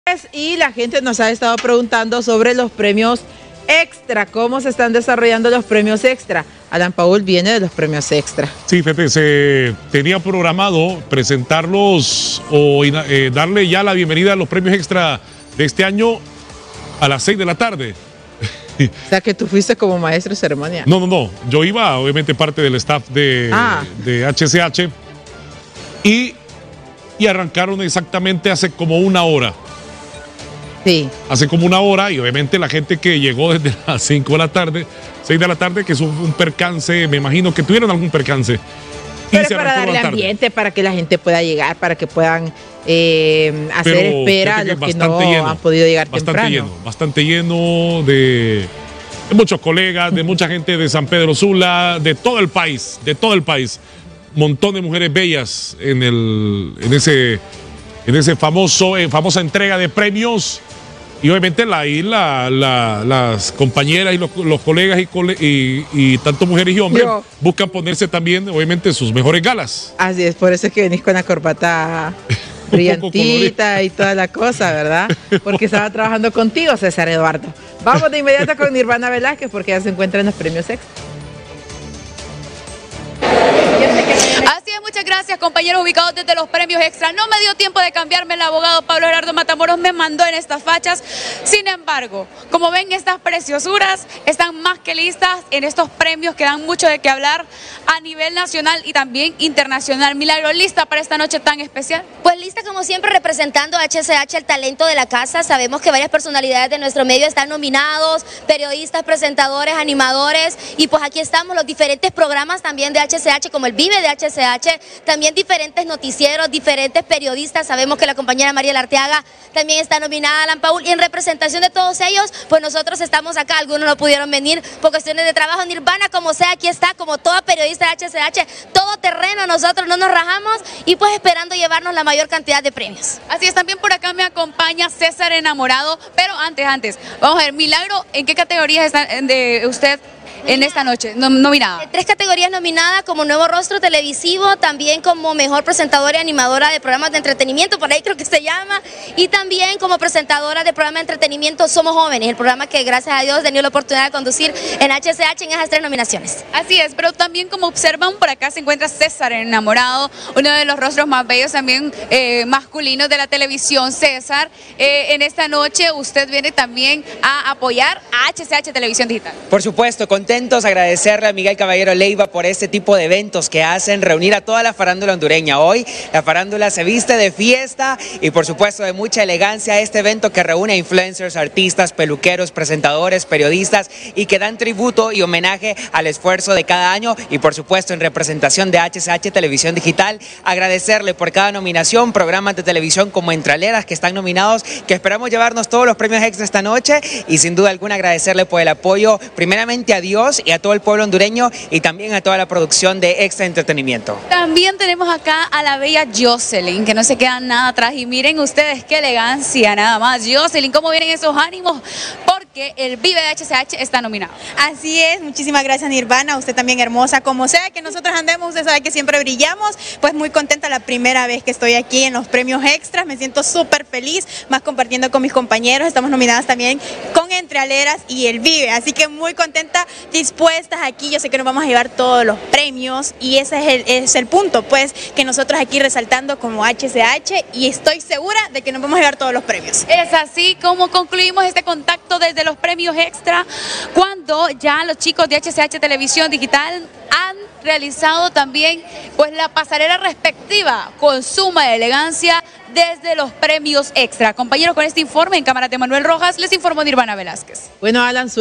Y la gente nos ha estado preguntando sobre los premios extra, cómo se están desarrollando los premios extra. Alan Paul viene de los premios extra. Sí, Fete, se tenía programado presentarlos o darle ya la bienvenida a los premios extra de este año a las 6 de la tarde. O sea, que tú fuiste como maestro de ceremonia. No. Yo iba, obviamente, parte del staff de HCH y arrancaron exactamente hace como una hora. Sí. Hace como una hora, y obviamente la gente que llegó desde las 5 de la tarde, 6 de la tarde, que es un percance, me imagino que tuvieron algún percance. Pero es para darle ambiente, para que la gente pueda llegar, para que puedan hacer espera a los que no han podido llegar temprano. Bastante lleno de muchos colegas, de mucha gente de San Pedro Sula, de todo el país. Montón de mujeres bellas en ese famosa entrega de premios. Y obviamente las compañeras y los colegas y tanto mujeres y hombres buscan ponerse también, obviamente, sus mejores galas. Así es, por eso es que venís con la corbata brillantita y toda la cosa, ¿verdad? Porque estaba trabajando contigo, César Eduardo. Vamos de inmediato con Nirvana Velázquez, porque ella se encuentra en los premios extra. Así es, muchas gracias, compañeros ubicados desde los premios extra. No me dio tiempo de cambiarme, el abogado Pablo Gerardo Matamoros me mandó en estas fachas. Sin embargo, como ven, estas preciosuras están más que listas en estos premios que dan mucho de qué hablar a nivel nacional y también internacional. Milagro, ¿lista para esta noche tan especial? Pues lista como siempre, representando a HCH, el talento de la casa. Sabemos que varias personalidades de nuestro medio están nominados, periodistas, presentadores, animadores, y pues aquí estamos los diferentes programas también de HCH, como el Vive de HCH, también diferentes noticieros, diferentes periodistas. Sabemos que la compañera María Arteaga también está nominada, Alan Paul, y en representación de todos ellos, pues nosotros estamos acá. Algunos no pudieron venir por cuestiones de trabajo. Nirvana, como sea, aquí está, como toda periodista de HCH, todo terreno, nosotros no nos rajamos y pues esperando llevarnos la mayor cantidad de premios. Así es, también por acá me acompaña César Enamorado, pero antes, vamos a ver, Milagro, ¿en qué categorías está de usted en esta noche nominada? 3 categorías nominadas: como nuevo rostro televisivo, también como mejor presentadora y animadora de programas de entretenimiento, por ahí creo que se llama, y también como presentadora de programa de entretenimiento Somos Jóvenes, el programa que gracias a Dios he tenido la oportunidad de conducir en HCH en esas 3 nominaciones. Así es, pero también, como observan, por acá se encuentra César Enamorado, uno de los rostros más bellos también masculinos de la televisión. César, en esta noche usted viene también a apoyar a HCH Televisión Digital. Por supuesto, contentos, agradecerle a Miguel Caballero Leiva por este tipo de eventos que hacen reunir a toda la farándula hondureña. Hoy la farándula se viste de fiesta y por supuesto de mucha elegancia. Este evento que reúne a influencers, artistas, peluqueros, presentadores, periodistas y que dan tributo y homenaje al esfuerzo de cada año, y por supuesto en representación de HCH Televisión Digital, agradecerle por cada nominación, programas de televisión como Entraleras que están nominados, que esperamos llevarnos todos los premios extra esta noche, y sin duda alguna agradecerle por el apoyo primeramente a Dios y a todo el pueblo hondureño y también a toda la producción de Extra Entretenimiento. También tenemos acá a la bella Jocelyn, que no se queda nada atrás, y miren ustedes qué elegancia, nada más. Jocelyn, ¿cómo vienen esos ánimos? Porque el Vive de HCH está nominado. Así es, muchísimas gracias, Nirvana, usted también hermosa, como sea que nosotros andemos, usted sabe que siempre brillamos. Pues muy contenta, la primera vez que estoy aquí en los premios extras, me siento súper feliz, más compartiendo con mis compañeros. Estamos nominadas también con Entraleras y el Vive, así que muy contenta, dispuestas aquí. Yo sé que nos vamos a llevar todos los premios y ese es el punto, pues, que nosotros aquí resaltando como HCH, y estoy segura de que nos vamos a llevar todos los premios. Es así como concluimos este contacto desde los premios extra, cuando ya los chicos de HCH Televisión Digital han realizado también pues la pasarela respectiva con suma elegancia desde los premios extra. Compañeros, con este informe en cámara de Manuel Rojas, les informó Nirvana Velázquez. Bueno, Alan,